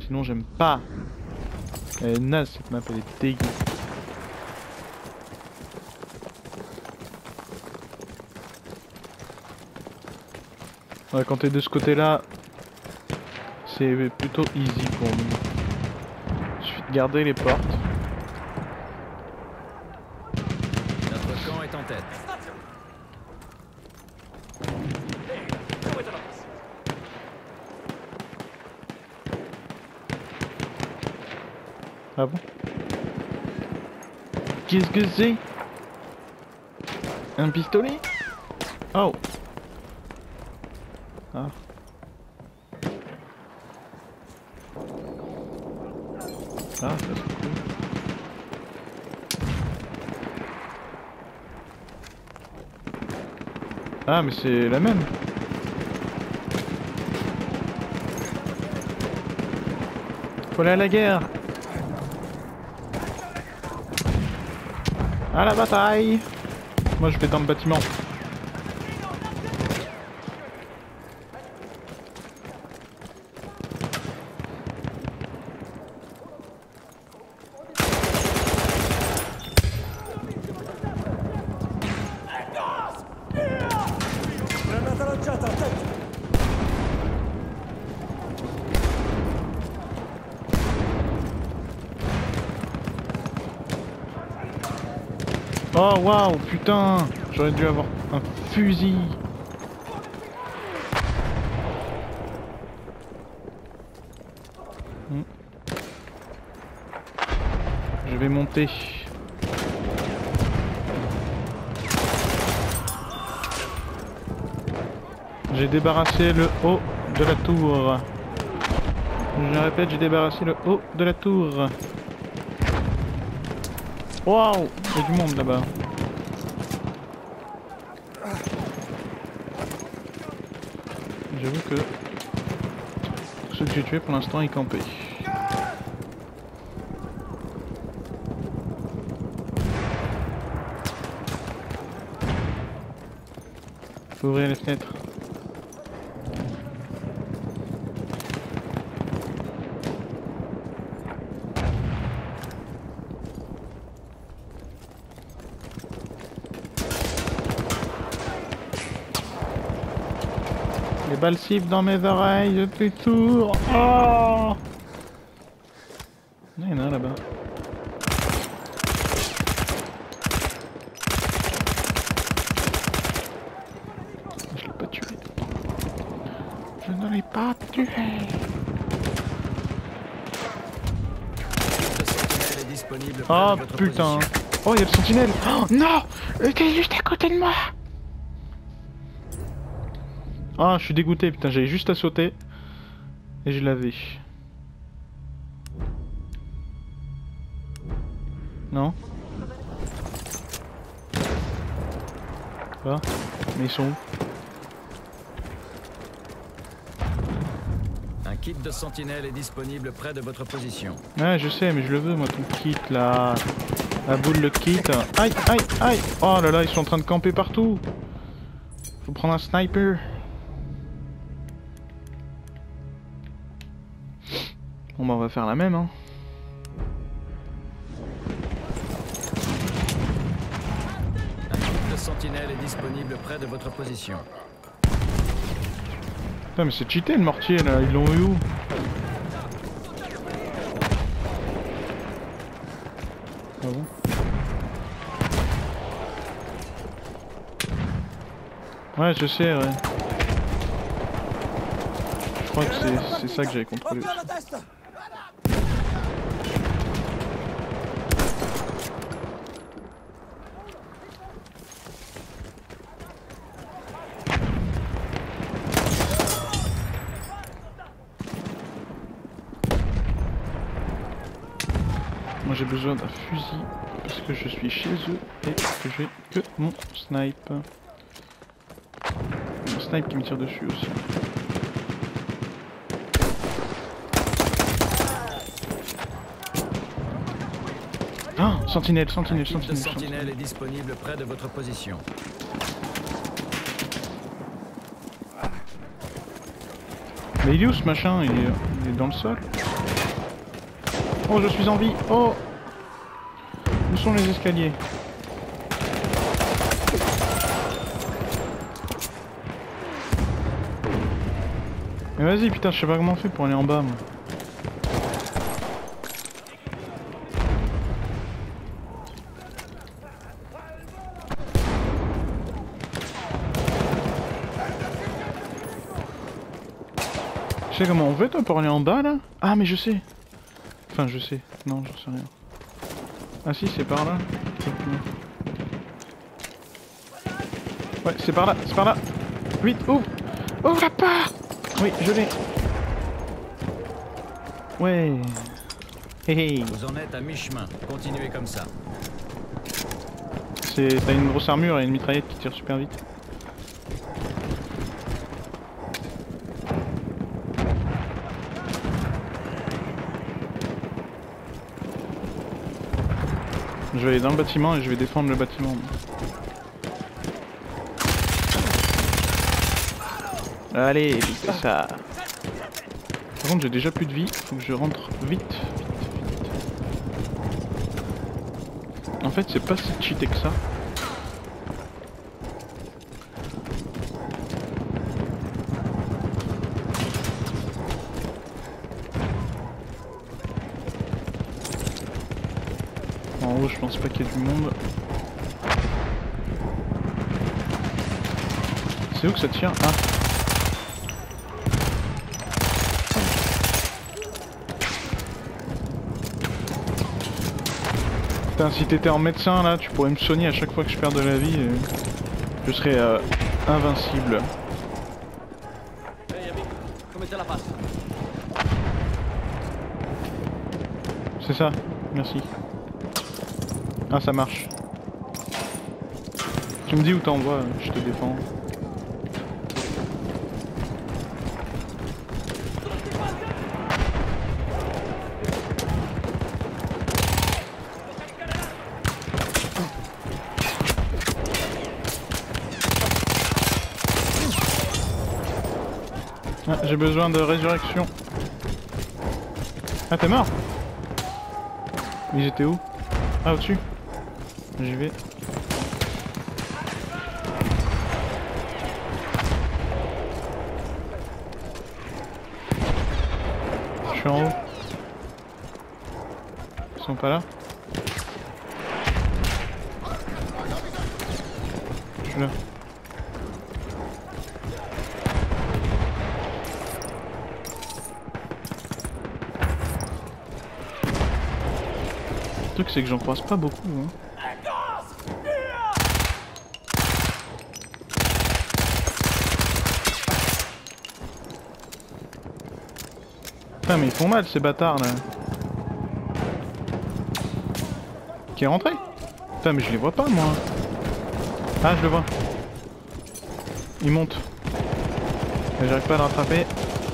Sinon j'aime pas. Elle est naze cette map, elle est dégueu. Ouais, quand t'es de ce côté là, c'est plutôt easy pour nous. Il suffit de garder les portes. Notre camp est en tête. Ah bon? Qu'est-ce que c'est? Un pistolet? Oh! Ah. Ah, ça c'est cool. Ah, mais c'est la même. Faut aller à la guerre. À la bataille. Moi je vais dans le bâtiment. Oh waouh, putain, j'aurais dû avoir un fusil. Je vais monter. J'ai débarrassé le haut de la tour. Je répète, j'ai débarrassé le haut de la tour. Waouh, il y a du monde là-bas. J'avoue que ceux que j'ai tués pour l'instant ils campaient. Faut ouvrir les fenêtres. Les balles sifflent dans mes oreilles depuis tour. Oh, il y en a un là-bas. Je l'ai pas tué. Je ne l'ai pas tué. Oh putain. Oh, il y a le sentinelle. Oh non, il était juste à côté de moi. Ah, je suis dégoûté, putain, j'avais juste à sauter. Et je l'avais. Non? Là? Mais ils sont où? Un kit de sentinelle est disponible près de votre position. Ouais, je sais, mais je le veux, moi, ton kit, là. La boule, le kit. Aïe, aïe, aïe. Oh là là, ils sont en train de camper partout. Faut prendre un sniper. Bon bah on va faire la même hein. Un kit de sentinelle est disponible près de votre position. Putain mais c'est cheaté le mortier là, ils l'ont eu où? Ah bon? Ouais je sais ouais. Je crois que c'est ça que j'avais contrôlé. Moi j'ai besoin d'un fusil parce que je suis chez eux et que j'ai que mon snipe. Mon snipe qui me tire dessus aussi. Ah, sentinelle, sentinelle, sentinelle. Le sentinelle est disponible près de votre position. Mais il est où ce machin? Il est dans le sol. Oh, je suis en vie. Oh! Où sont les escaliers? Mais vas-y, putain, je sais pas comment on fait pour aller en bas, moi. Tu sais comment on fait, toi, pour aller en bas, là? Ah, mais je sais. Enfin, je sais. Non, j'en sais rien. Ah si, c'est par là. Ouais, c'est par là, c'est par là. Vite, ouvre! Ouvre la porte! Oui, je l'ai. Ouais. Hé hé. Vous en êtes à mi-chemin. Continuez comme ça. T'as une grosse armure et une mitraillette qui tire super vite. Je vais aller dans le bâtiment et je vais défendre le bâtiment. Allez, vite ça. Par contre, j'ai déjà plus de vie, faut que je rentre vite. En fait, c'est pas si cheaté que ça. En haut, je pense pas qu'il y ait du monde. C'est où que ça tient? Ah. Putain, si t'étais en médecin là, tu pourrais me soigner à chaque fois que je perds de la vie. Je serais invincible. C'est ça, merci. Ah, ça marche. Tu me dis où t'envoies, je te défends. Ah, j'ai besoin de résurrection. Ah, t'es mort? Ils étaient où? Ah, au-dessus. J'y vais. Je suis en haut. Ils sont pas là? Je suis là. Le truc c'est que j'en croise pas beaucoup hein. Putain mais ils font mal ces bâtards là. Qui est rentré? Putain mais je les vois pas moi. Ah je le vois. Il monte. J'arrive pas à le rattraper.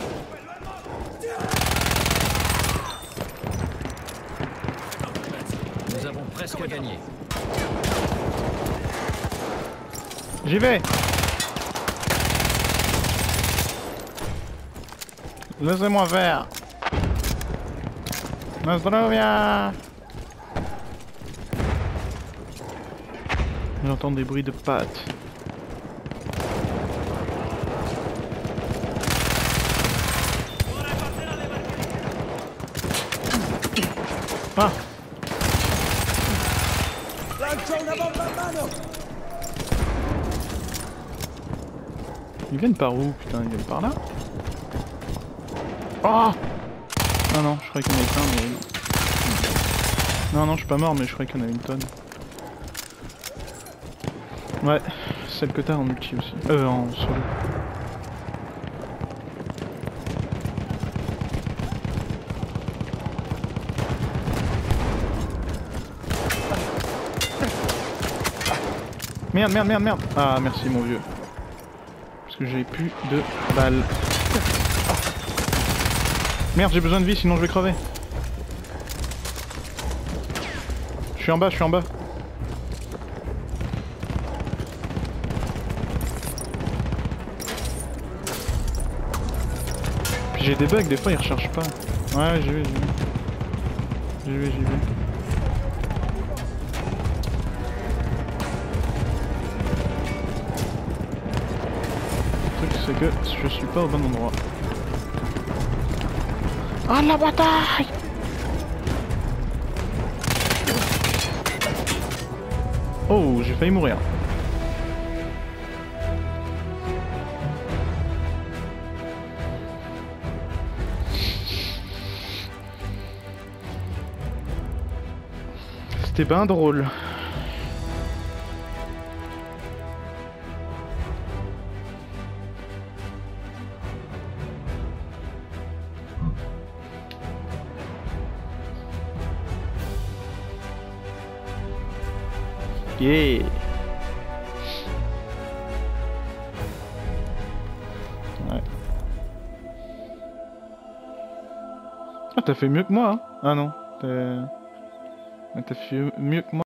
Nous avons presque gagné. J'y vais. Laissez-moi faire. Nostrovia. J'entends des bruits de pattes. Ah. Ils viennent par où? Putain, ils viennent par là? Oh! Ah non, je croyais qu'il y en avait plein, mais... Non, je suis pas mort, mais je croyais qu'il y en avait une tonne. Ouais, celle que t'as en multi aussi. En solo. Merde. Ah, merci mon vieux. Parce que j'ai plus de balles. Merde, j'ai besoin de vie, sinon je vais crever. Je suis en bas. j'ai des bugs, des fois ils rechargent pas. Ouais, j'ai vu, j'ai vu. J'ai vu, j'ai vu. Le truc c'est que je suis pas au bon endroit. Ah la bataille! Oh, j'ai failli mourir. C'était ben drôle. Yeah. Ouais. Ah, t'as fait mieux que moi, hein? Ah non, t'as fait mieux que moi.